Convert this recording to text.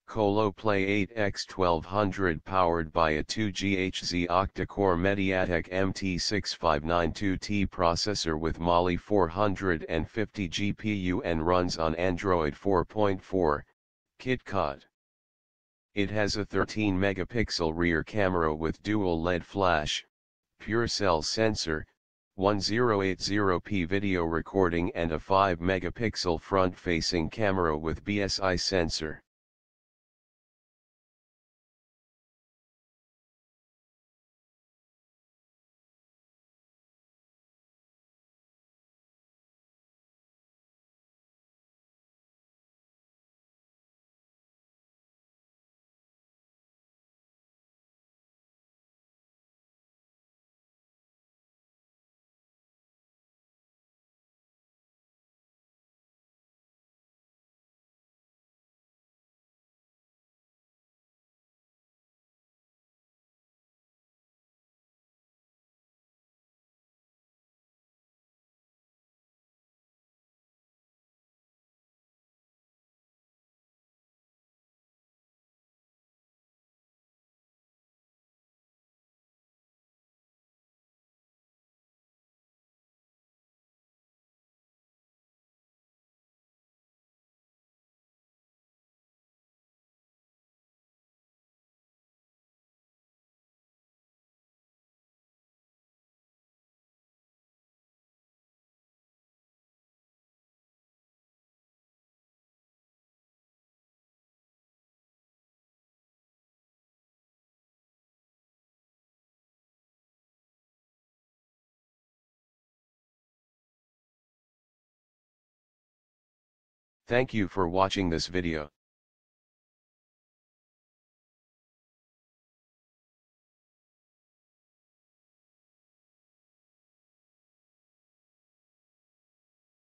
Xolo Play 8X-1200 powered by a 2 GHz Octa-Core MediaTek MT6592T processor with Mali 450 GPU and runs on Android 4.4, KitKat. It has a 13 megapixel rear camera with dual LED flash, pure cell sensor, 1080p video recording and a 5 megapixel front-facing camera with BSI sensor. Thank you for watching this video.